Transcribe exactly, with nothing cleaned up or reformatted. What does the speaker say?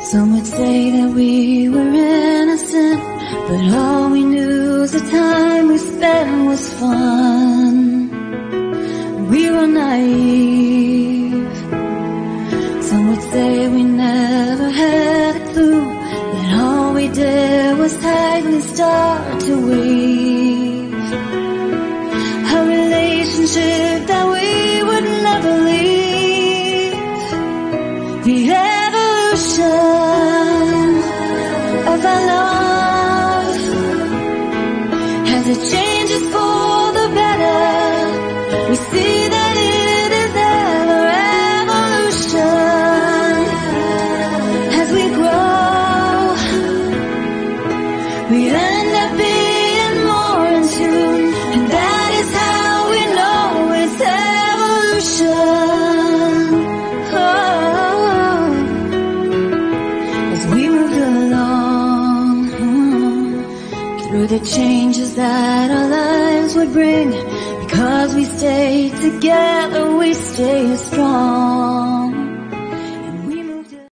Some would say that we were innocent, but all we knew is the time we spent was fun. We were naive. Some would say we never had a clue, that all we did was tightly start to weave a relationship that we would never leave. The evolution of our love, as it changes for the better, we see that it is ever evolution. As we grow, we end up being more in tune, and that is how we know it's evolution. Oh, as we move along, through the changes that our lives would bring, because we stay together, we stay strong.